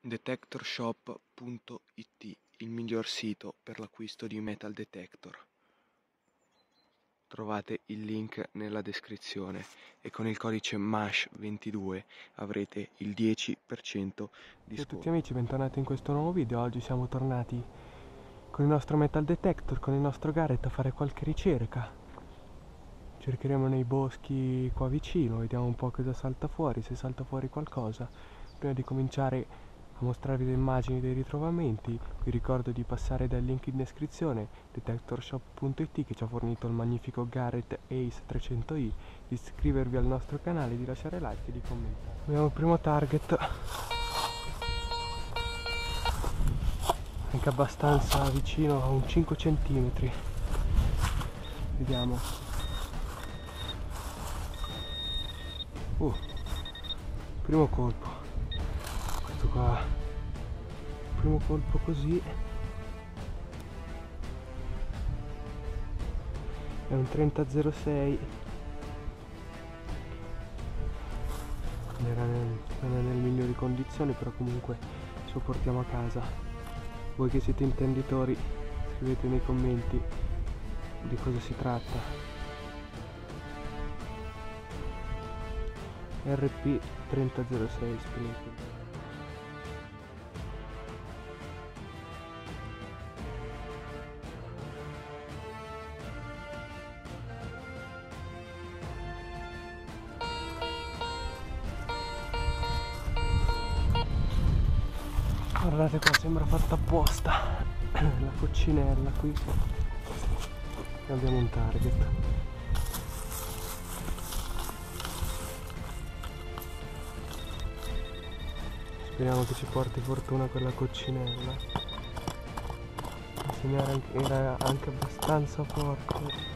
Detectorshop.it, il miglior sito per l'acquisto di metal detector. Trovate il link nella descrizione e con il codice MASH22 avrete il 10% di sconto. Ciao a tutti amici, bentornati in questo nuovo video. Oggi siamo tornati con il nostro metal detector, con il nostro Garrett a fare qualche ricerca. Cercheremo nei boschi qua vicino, vediamo un po' cosa salta fuori, se salta fuori qualcosa. Prima di cominciare a mostrarvi le immagini dei ritrovamenti, vi ricordo di passare dal link in descrizione, detectorshop.it, che ci ha fornito il magnifico Garrett Ace 300i, di iscrivervi al nostro canale, di lasciare like e di commentare. Abbiamo il primo target, anche abbastanza vicino, a un 5 cm. Vediamo. Primo colpo. Questo qua. Primo colpo così. È un 3006. Non è nelle migliori condizioni, però comunque ce lo portiamo a casa. Voi che siete intenditori, scrivete nei commenti di cosa si tratta. RP 3006 Springfield. Guardate qua, sembra fatta apposta. La coccinella qui. E abbiamo un target. Speriamo che ci porti fortuna quella coccinella. Il segnale era anche abbastanza forte.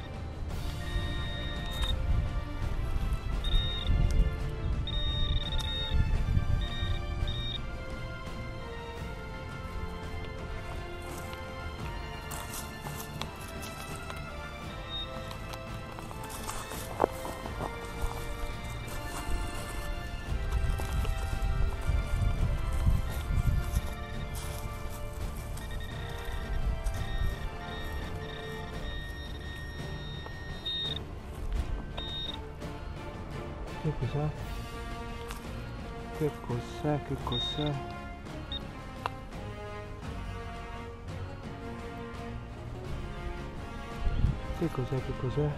Che cos'è? Che cos'è? Che cos'è? Che cos'è? Che cos'è?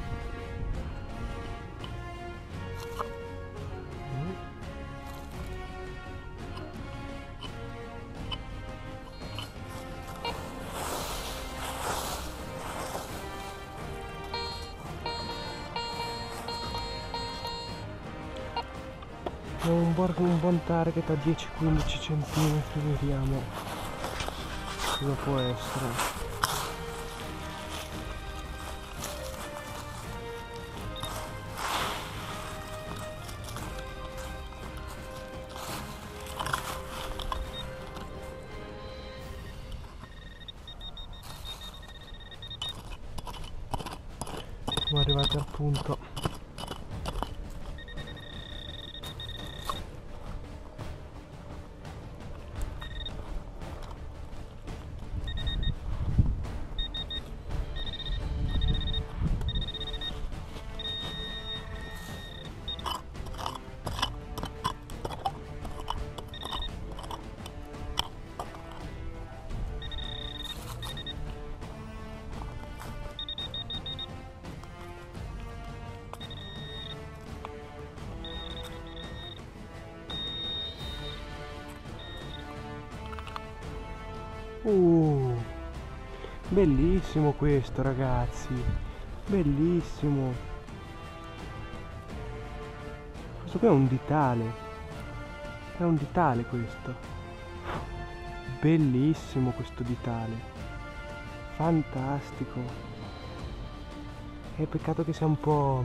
Un buon target a 10-15 cm, vediamo cosa può essere. Siamo arrivati al punto. Bellissimo questo, ragazzi, bellissimo. Questo qui è un ditale, questo. Bellissimo questo ditale, fantastico. È peccato che sia un po'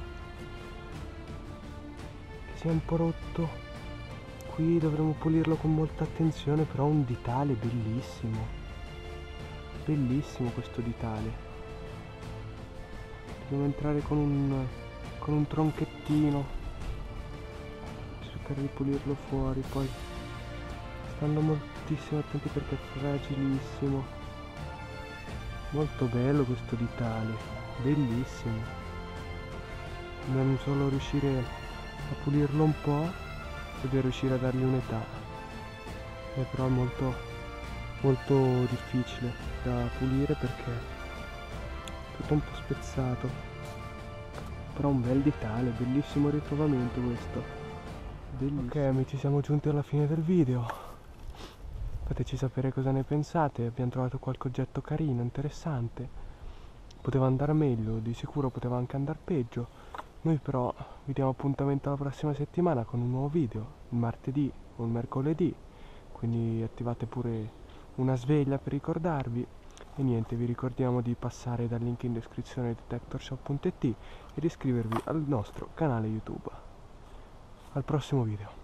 rotto. Qui dovremo pulirlo con molta attenzione, però un ditale bellissimo. Bellissimo questo ditale. Dobbiamo entrare con un tronchettino, cercare di pulirlo fuori, poi Stanno moltissimo attenti perché è fragilissimo. Molto bello questo ditale, bellissimo. Dobbiamo solo riuscire a pulirlo un po' e riuscire a dargli un'età. Però è molto difficile da pulire perché è tutto un po' spezzato. Però un bel ditale, bellissimo ritrovamento questo. Bellissimo. Ok amici, siamo giunti alla fine del video. Fateci sapere cosa ne pensate, abbiamo trovato qualche oggetto carino, interessante. Poteva andare meglio, di sicuro poteva anche andare peggio. Noi però vi diamo appuntamento la prossima settimana con un nuovo video, il martedì o il mercoledì. Quindi attivate pure una sveglia per ricordarvi. E niente, vi ricordiamo di passare dal link in descrizione detectorshop.it e di iscrivervi al nostro canale YouTube. Al prossimo video.